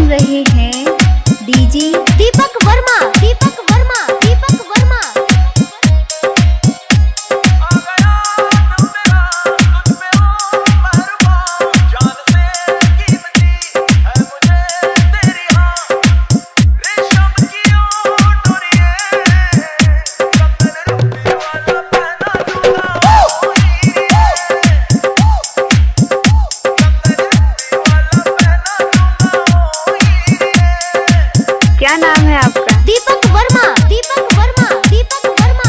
सुन रहे हैं डीजे दीपक वर्मा, दीपक वर्मा, दीपक वर्मा। क्या नाम है आपका? दीपक वर्मा, दीपक वर्मा, दीपक वर्मा।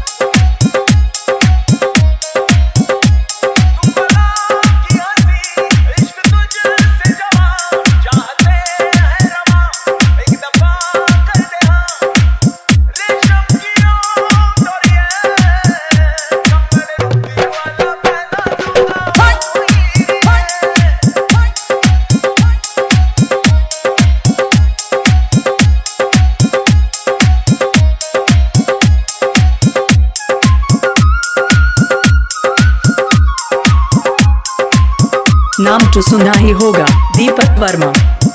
नाम तो सुना ही होगा, दीपक वर्मा।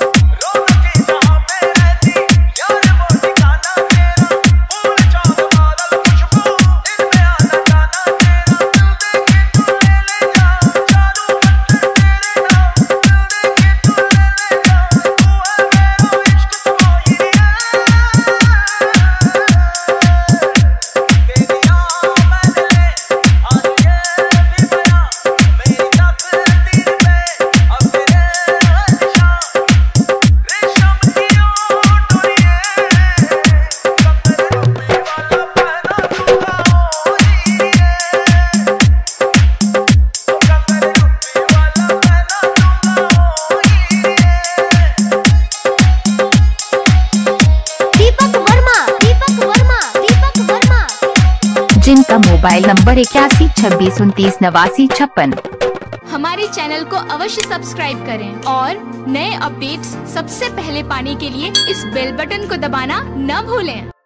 जिनका मोबाइल नंबर 8126298956। हमारे चैनल को अवश्य सब्सक्राइब करें और नए अपडेट्स सबसे पहले पाने के लिए इस बेल बटन को दबाना न भूलें।